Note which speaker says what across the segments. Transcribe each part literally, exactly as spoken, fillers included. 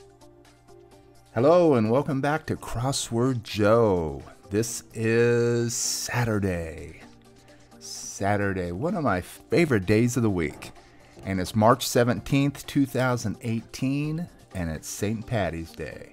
Speaker 1: Hello and welcome back to Crossword Joe. This is Saturday. Saturday, one of my favorite days of the week. And it's March seventeenth, two thousand eighteen, and it's Saint Patty's Day.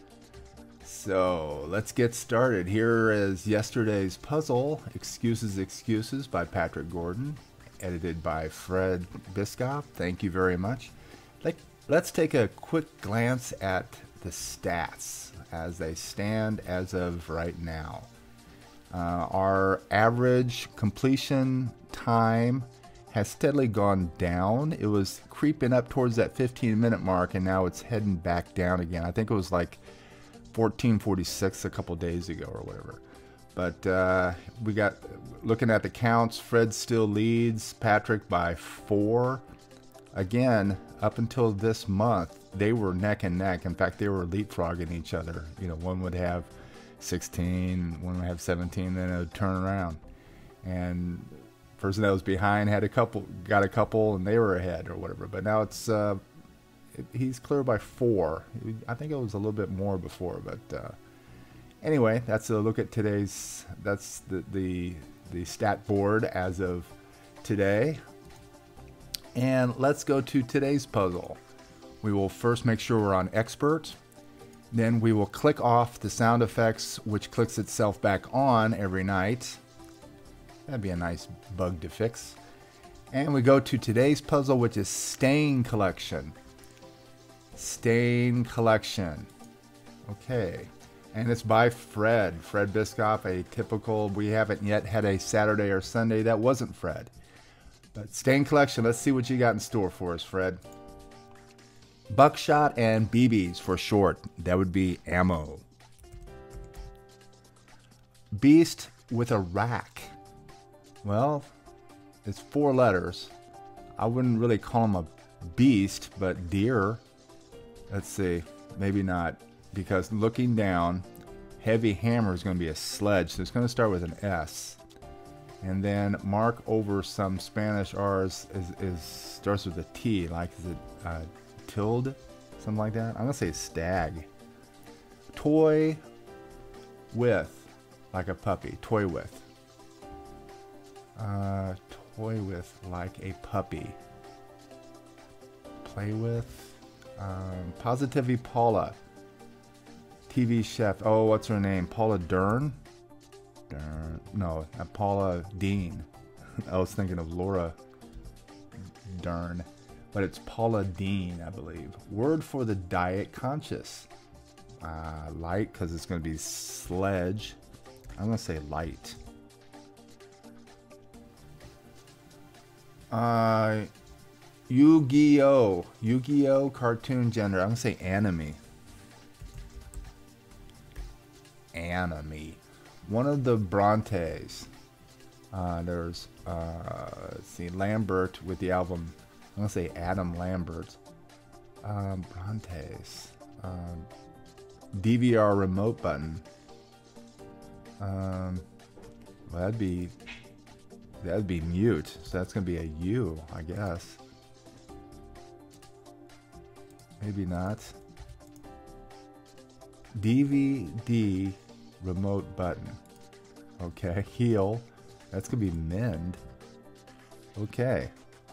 Speaker 1: So let's get started. Here is yesterday's puzzle, Excuses, Excuses by Patrick Gordon, edited by Fred Biscoff. Thank you very much. Let's take a quick glance at the stats as they stand as of right now. Uh, our average completion time has steadily gone down. It was creeping up towards that fifteen minute mark, and now it's heading back down again. I think it was like fourteen forty-six a couple days ago or whatever. But uh, we got, looking at the counts, Fred still leads Patrick by four. Again, up until this month, they were neck and neck. In fact, they were leapfrogging each other. You know, one would have sixteen, one would have seventeen, then it would turn around. And the person that was behind had a couple, got a couple, and they were ahead or whatever. But now it's, uh, it, he's clear by four. I think it was a little bit more before, but uh, anyway, that's a look at today's, that's the, the, the stat board as of today. And let's go to today's puzzle. We will first make sure we're on expert. Then we will click off the sound effects, which clicks itself back on every night. That'd be a nice bug to fix. And we go to today's puzzle, which is Stain Collection. Stain Collection. Okay. And it's by Fred. Fred Biscoff, a typical, we haven't yet had a Saturday or Sunday that wasn't Fred. But Stain Collection, let's see what you got in store for us, Fred. Buckshot and B Bs for short. That would be ammo. Beast with a rack. Well, it's four letters. I wouldn't really call him a beast, but deer. Let's see. Maybe not. Because looking down, heavy hammer is going to be a sledge. So it's going to start with an S. And then mark over some Spanish R's is, is starts with a T, like is it uh, tilde, something like that. I'm gonna say stag. Toy with, like a puppy. Toy with. Uh, toy with, like a puppy. Play with. Um, Positively Paula. T V chef. Oh, what's her name? Paula Dern. Dern. No, not Paula Dean. I was thinking of Laura Dern, but it's Paula Dean, I believe. Word for the diet conscious. Uh, light, because it's going to be sledge. I'm going to say light. Uh, Yu-Gi-Oh! Yu-Gi-Oh! Cartoon gender. I'm going to say anime. Anime. One of the Brontes. Uh, there's, uh, let's see, Lambert with the album. I'm going to say Adam Lambert. Um, Brontes. Um, D V R remote button. Um, well, that'd be, that'd be mute. So that's going to be a U, I guess. Maybe not. D V D remote button. Okay, heal. That's gonna be mend. Okay.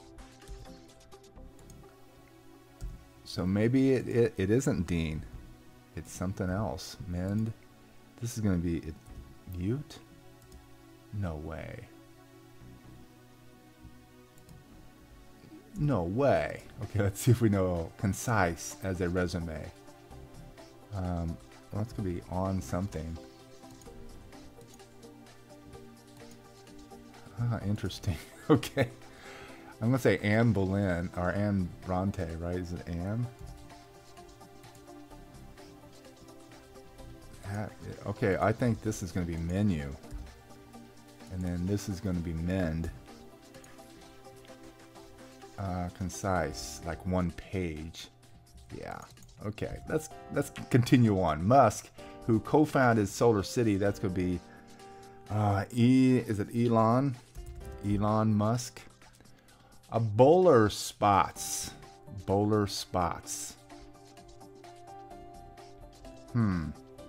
Speaker 1: So maybe it, it, it isn't Dean. It's something else. Mend. This is gonna be it, mute? No way. No way. Okay, let's see if we know concise as a resume. Um, well, that's gonna be on something. Ah, interesting. Okay. I'm going to say Anne Boleyn, or Anne Bronte, right? Is it Anne? Okay, I think this is going to be menu. And then this is going to be mend. Uh, concise, like one page. Yeah. Okay, let's let's continue on. Musk, who co-founded Solar City, that's going to be uh, E. Is it Elon? Elon Musk. A bowler spots. Bowler spots. Hmm.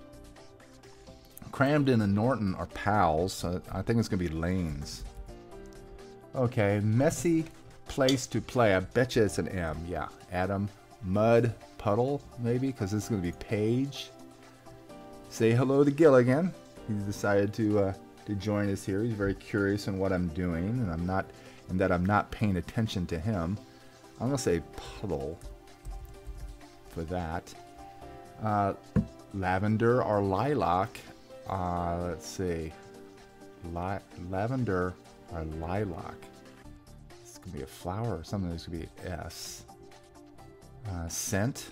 Speaker 1: Cramden and Norton are pals, so I think it's going to be lanes. Okay, messy place to play. I bet you it's an M. Yeah, Adam. Mud Puddle, maybe, because this is going to be Page. Say hello to Gilligan. He's decided to uh, to join us here. He's very curious on what I'm doing, and I'm not, and that I'm not paying attention to him. I'm going to say Puddle for that. Uh, lavender or Lilac. Uh, let's see. Li lavender or Lilac. This could be a flower or something. This could be S. Uh, scent.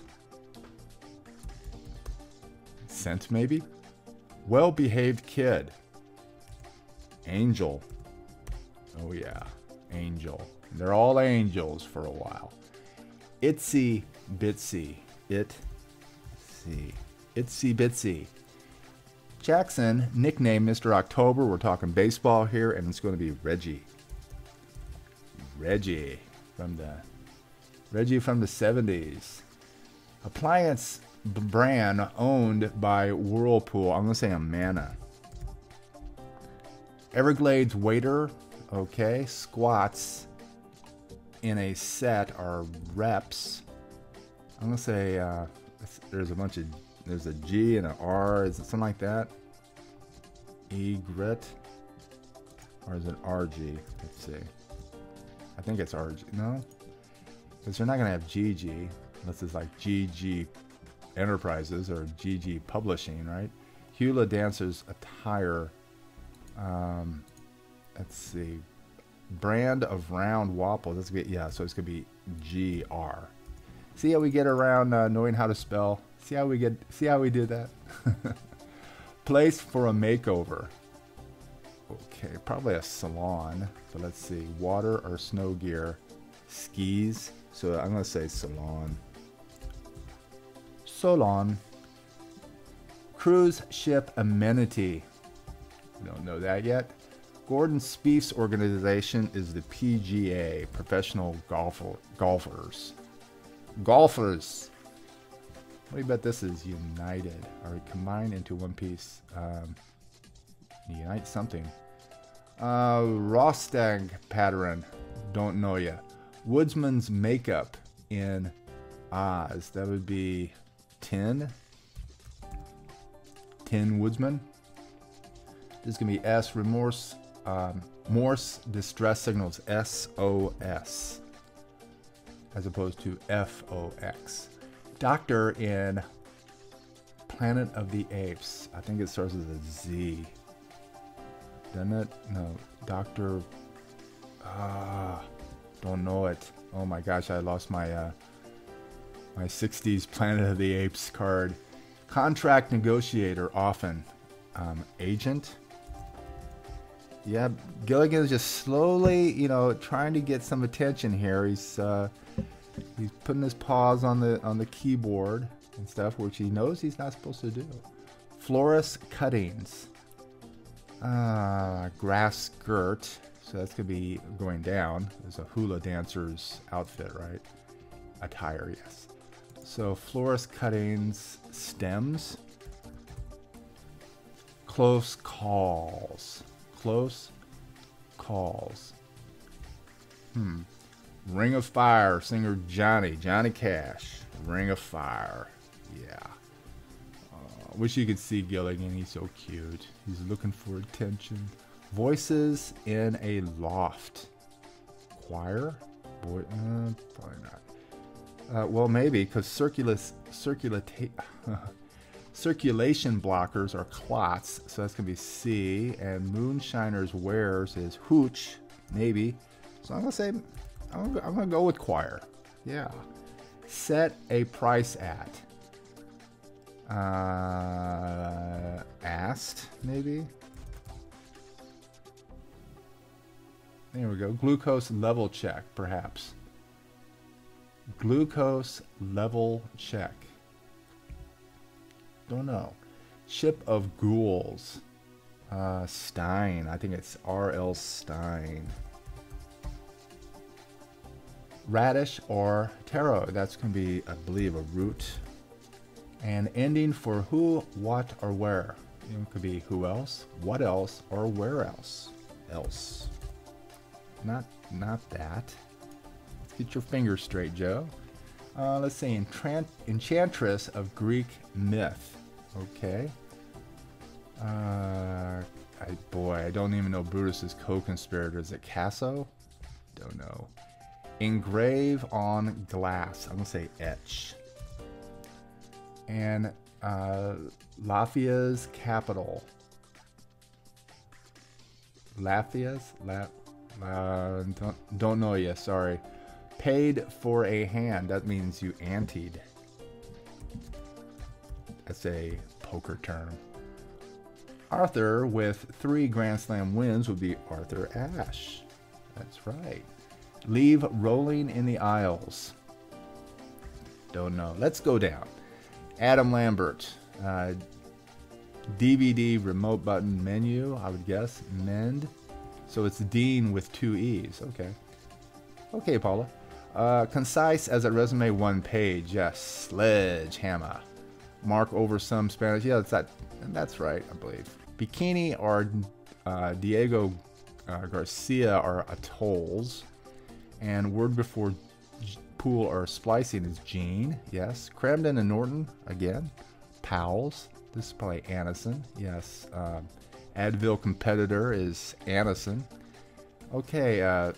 Speaker 1: Scent, maybe? Well-behaved kid. Angel. Oh, yeah. Angel. They're all angels for a while. Itsy Bitsy. It. See. Itsy Bitsy. Jackson, nickname Mister October. We're talking baseball here, and it's going to be Reggie. Reggie from the Reggie from the seventies. Appliance brand owned by Whirlpool. I'm going to say Amana. Everglades waiter. Okay. Squats in a set are reps. I'm going to say uh, there's a bunch of There's a G and an R. Is it something like that? Egret? Or is it R G? Let's see. I think it's R G. No? Because they're not going to have G G. Unless it's like G G Enterprises or G G Publishing, right? Hula Dancers Attire. Um, let's see. Brand of round waffle. That's good. Yeah, so it's going to be G R. See how we get around uh, knowing how to spell? See how we get? See how we did that? Place for a makeover. Okay, probably a salon. But let's see, water or snow gear, skis. So I'm gonna say salon. Salon. Cruise ship amenity. We don't know that yet. Gordon Spieth's organization is the P G A, Professional Golfer, Golfers. Golfers. What do you bet this is? United. Or combined into one piece. Um, unite something. Uh, Rostag pattern. Don't know ya. Woodsman's makeup in Oz. That would be Tin. Tin Woodsman. This is going to be S. Remorse. Um, Morse distress signals. S O S. As opposed to F O X. Doctor in Planet of the Apes. I think it starts with a Z. Doesn't it? No. Doctor. Ah. Don't know it. Oh my gosh, I lost my uh, my sixties Planet of the Apes card. Contract negotiator, often. Um, agent. Yeah, Gilligan is just slowly, you know, trying to get some attention here. He's uh, he's putting his paws on the on the keyboard and stuff, which he knows he's not supposed to do. Florist cuttings. Uh, grass skirt. So that's gonna be going down. There's a hula dancer's outfit, right? Attire, yes. So florist cuttings, stems. Close calls. Close calls. Hmm. Ring of Fire, singer Johnny. Johnny Cash. Ring of Fire. Yeah. Uh, wish you could see Gilligan. He's so cute. He's looking for attention. Voices in a loft. Choir? Boy, uh, probably not. Uh, well, maybe, because circulus, circulata circulation blockers are clots, so that's going to be C. And Moonshiner's Wares is hooch, maybe. So I'm going to say, I'm going to go with choir. Yeah. Set a price at. Uh, asked, maybe. There we go. Glucose level check, perhaps. Glucose level check. Don't know. Ship of Ghouls. Uh, Stein. I think it's R L Stein. Radish or taro. That's going to be, I believe, a root. And ending for who, what, or where. You know, it could be who else, what else, or where else. Else. Not, not that. Let's get your fingers straight, Joe. Uh, let's see, Entrant Enchantress of Greek myth. Okay. Uh, I, boy, I don't even know Brutus's co-conspirator. Is it Casso? Don't know. Engrave on glass. I'm going to say etch. And uh, Latvia's capital. Latvia's? La, uh, don't, don't know yet, sorry. Paid for a hand. That means you anteed. That's a poker term. Arthur with three Grand Slam wins would be Arthur Ashe. That's right. Leave rolling in the aisles. Don't know. Let's go down. Adam Lambert. Uh, D V D remote button menu, I would guess. Mend. So it's Dean with two E's. Okay. Okay, Paula. Uh, concise as a resume, one page. Yes. Sledgehammer. Mark over some Spanish. Yeah, that's that. That's right, I believe. Bikini or uh, Diego uh, Garcia are atolls. And word before pool or splicing is Gene. Yes. Cramden and Norton, again. Pals. This is probably Anison. Yes. Uh, Advil competitor is Anison. Okay. Uh,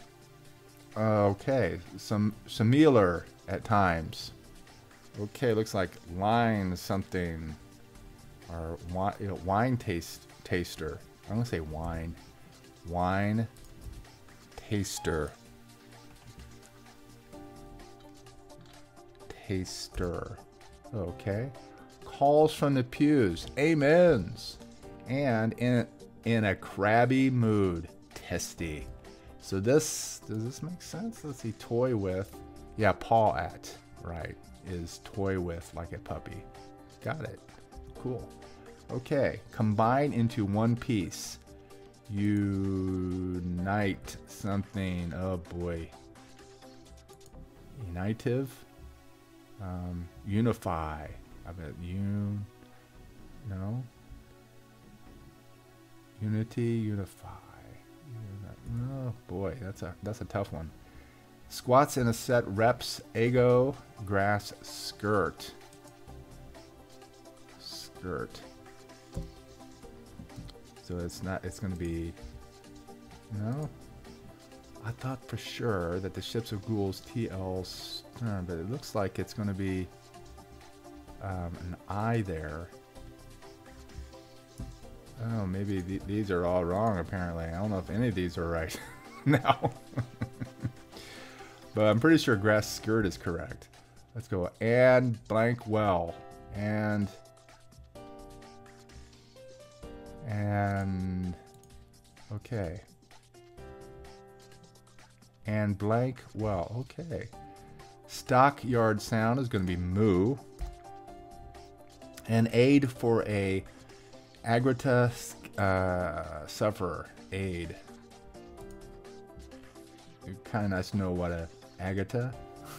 Speaker 1: okay. Some similar at times. Okay. Looks like line something. Or wine, you know, wine taste taster. I'm gonna say wine. Wine taster. Taster. Okay. Calls from the pews. Amens. And in in a crabby mood. Testy. So this does this make sense? Let's see. Toy with. Yeah, paw at. Right. Is toy with like a puppy. Got it. Cool. Okay. Combine into one piece. Unite something. Oh boy. Unitive. Um, unify. I bet un. No. Unity. Unify. Uni oh boy, that's a that's a tough one. Squats in a set. Reps. Ego. Grass. Skirt. Skirt. So it's not. It's going to be. No. I thought for sure that the ships of ghouls T L stern, but it looks like it's going to be um, an I there. Oh, maybe th these are all wrong. Apparently, I don't know if any of these are right now. But I'm pretty sure grass skirt is correct. Let's go. And blank well. And and okay. And blank well. Okay. Stockyard sound is going to be moo. And aid for a Agrita uh, sufferer. Aid. Kind of nice to know what a Agata.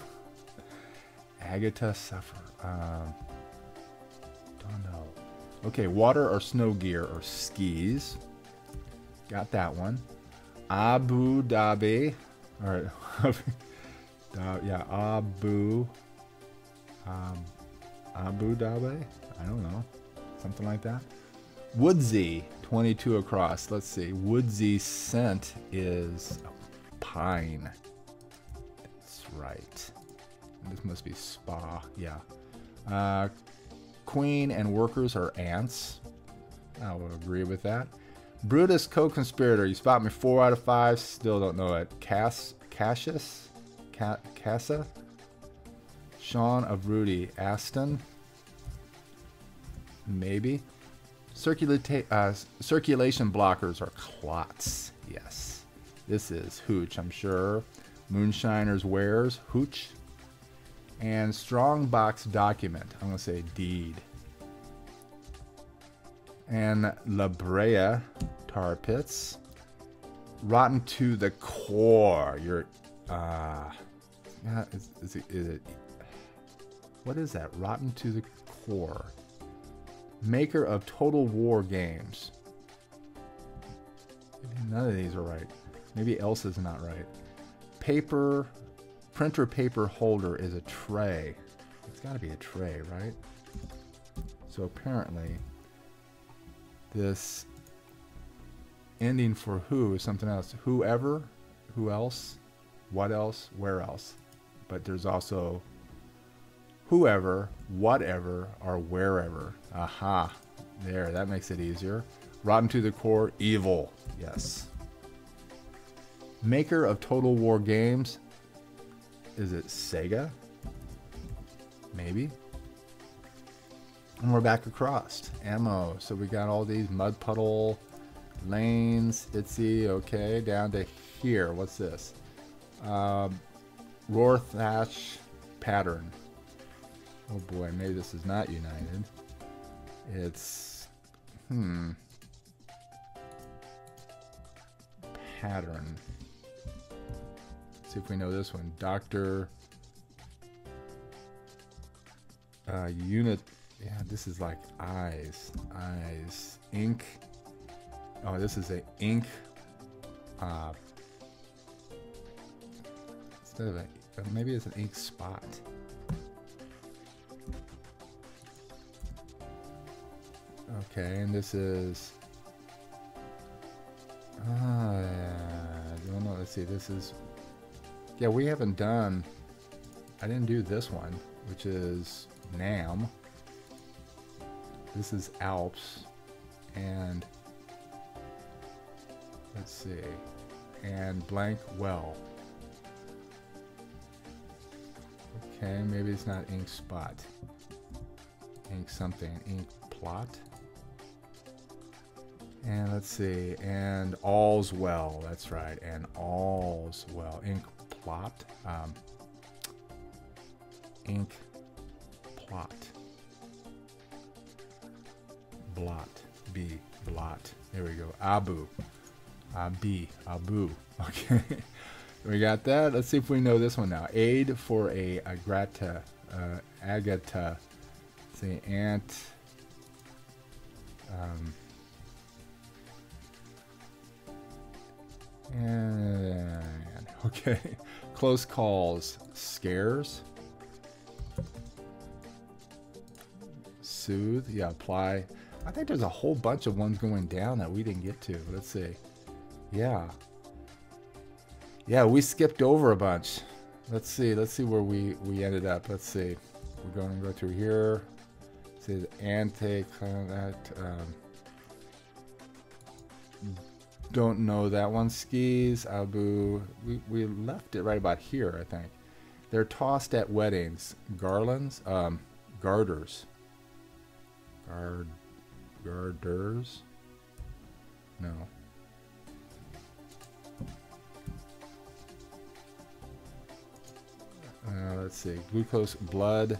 Speaker 1: Agata sufferer. Um, don't know. Okay, water or snow gear or skis. Got that one. Abu Dhabi. All right. uh, yeah, Abu. Um, Abu Dhabi. I don't know. Something like that. Woodsy. twenty-two across. Let's see. Woodsy scent is pine. That's right. This must be spa. Yeah. Uh, queen and workers are ants. I will agree with that. Brutus co-conspirator. You spot me four out of five. Still don't know it. Cass, Cassius, Ca Cassa, Sean of Rudy, Aston. Maybe. Circulata uh, circulation blockers are clots. Yes. This is hooch, I'm sure. Moonshiner's wares, hooch. And strongbox document. I'm going to say deed. And La Brea, tar pits. Rotten to the core. You're, uh, is, is, it, is it What is that? Rotten to the core. Maker of Total War games. None of these are right. Maybe Elsa's not right. Paper, printer paper holder is a tray. It's got to be a tray, right? So apparently, this ending for who is something else. Whoever, who else, what else, where else. But there's also whoever, whatever, or wherever. Aha. There, that makes it easier. Rotten to the core, evil. Yes. Maker of Total War games. Is it Sega? Maybe. And we're back across. Ammo. So we got all these mud puddle, lanes, Itsy, okay, down to here. What's this? Um, roar thatch pattern. Oh boy, maybe this is not United. It's, hmm, pattern. Let's see if we know this one. Doctor uh, unit. Yeah, this is like eyes, eyes, ink. Oh, this is a ink. Uh, instead of a, maybe it's an ink spot. Okay, and this is. Ah, uh, I don't know. Let's see. This is. Yeah, we haven't done. I didn't do this one, which is Nam. This is Alps, and let's see, and blank well. Okay, maybe it's not ink spot. Ink something, ink plot. And let's see, and all's well. That's right, and all's well. Ink plot. Um, ink plot. Blot. B. Blot. There we go. Abu. Abi. Abu. Okay. We got that. Let's see if we know this one now. Aid for a agrata. Uh, agata. Let's see. Ant. Um. And. Okay. Close calls. Scares. Soothe. Yeah. Apply. I think there's a whole bunch of ones going down that we didn't get to. Let's see. Yeah. Yeah, we skipped over a bunch. Let's see. Let's see where we, we ended up. Let's see. We're going to go through here. It says anti-that. Um, don't know that one. Skis. Abu. We, we left it right about here, I think. They're tossed at weddings. Garlands. Um, garters. Guard. Garders? No. Uh, let's see. Glucose, blood.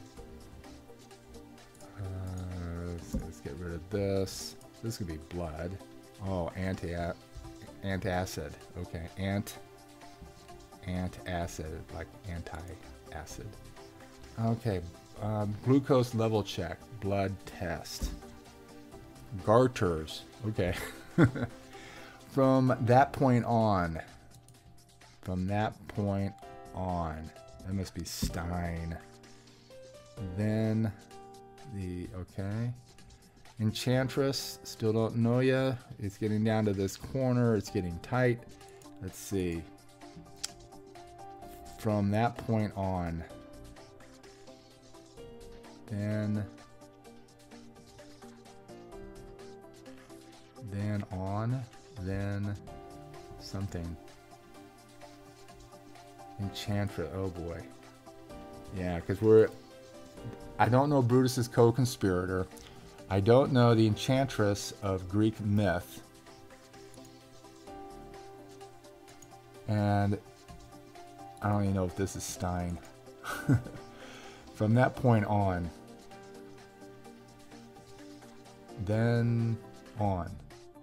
Speaker 1: Uh, let's, let's get rid of this. This could be blood. Oh, anti antacid. Okay, ant antacid, like anti-acid. Okay, um, glucose level check. Blood test. Garters. Okay. From that point on. From that point on. That must be Stein. Then the, okay. Enchantress. Still don't know ya. It's getting down to this corner. It's getting tight. Let's see. From that point on. Then... Then on, then something. Enchantress. Oh boy. Yeah, because we're. I don't know Brutus's co-conspirator. I don't know the Enchantress of Greek myth. And I don't even know if this is Stein. From that point on. Then on.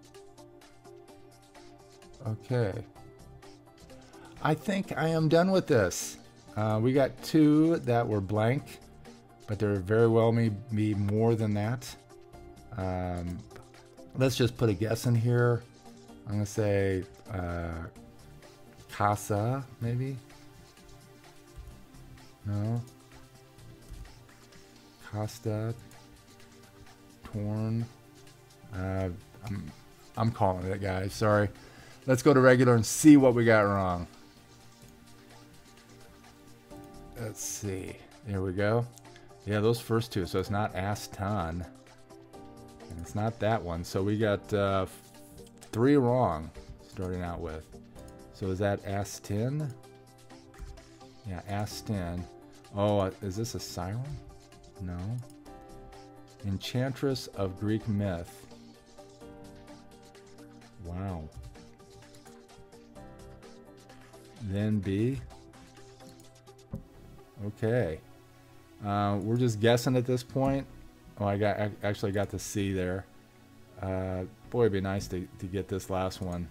Speaker 1: Okay. I think I am done with this. Uh, we got two that were blank. but there very well may be more than that. Um, let's just put a guess in here. I'm gonna say uh, casa, maybe. No. Costa. Torn. Uh, I'm, I'm calling it, guys. Sorry. Let's go to regular and see what we got wrong. Let's see. There we go. Yeah, those first two. So it's not Aston. And it's not that one. So we got uh, three wrong starting out with. So is that Aston? Yeah, Aston. Oh, uh, is this a siren? No. Enchantress of Greek myth. Wow. Then B. Okay. Uh, we're just guessing at this point. Oh, I got I actually got the C there. Uh, boy, it'd be nice to, to get this last one.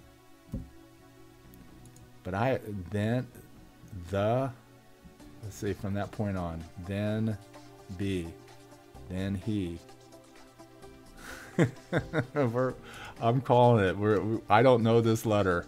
Speaker 1: But I then the let's see from that point on. Then B. Then he. We're, I'm calling it. We're, we, I don't know this letter.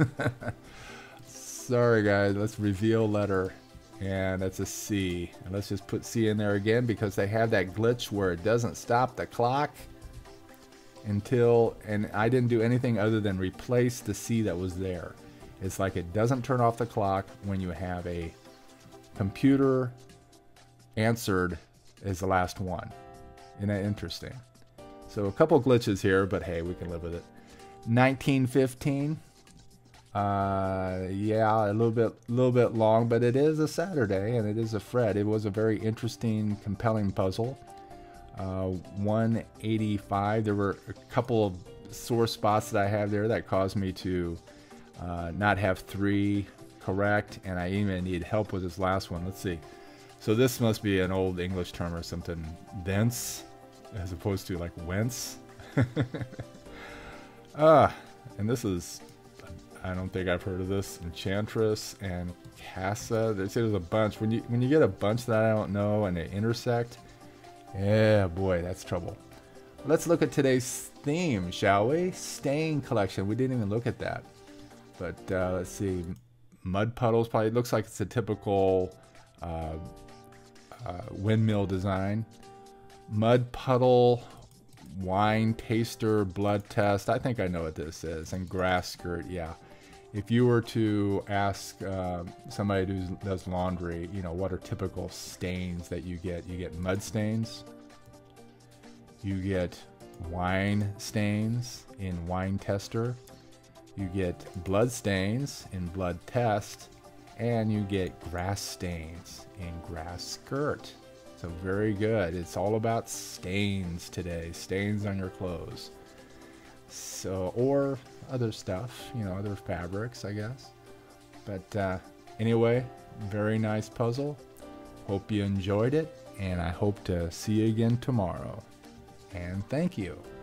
Speaker 1: Sorry, guys. Let's reveal letter. And that's a C. And let's just put C in there again because they have that glitch where it doesn't stop the clock until, and I didn't do anything other than replace the C that was there. It's like it doesn't turn off the clock when you have a computer answered as the last one. Isn't that interesting? So a couple glitches here, but hey, we can live with it. nineteen fifteen. Uh, yeah, a little bit, little bit long, but it is a Saturday and it is a Fred. It was a very interesting, compelling puzzle. Uh, one eighty-five. There were a couple of sore spots that I have there that caused me to uh, not have three correct, and I even need help with this last one. Let's see. So this must be an old English term or something. Thence, as opposed to like whence. Ah, and this is, I don't think I've heard of this. Enchantress and Casa. They say there's a bunch. When you when you get a bunch that I don't know and they intersect, yeah, boy, that's trouble. Let's look at today's theme, shall we? Stain collection. We didn't even look at that. But uh, let's see. Mud puddles. Probably looks like it's a typical uh, uh, windmill design. Mud puddle. Wine taster. Blood test. I think I know what this is. And grass skirt. Yeah. If you were to ask uh, somebody who does laundry, you know, what are typical stains that you get? You get mud stains. You get wine stains in wine tester. You get blood stains in blood test. And you get grass stains in grass skirt. So very good. It's all about stains today. Stains on your clothes. So, or other stuff, you know, other fabrics, I guess. But uh, anyway, very nice puzzle. Hope you enjoyed it, and I hope to see you again tomorrow. And thank you.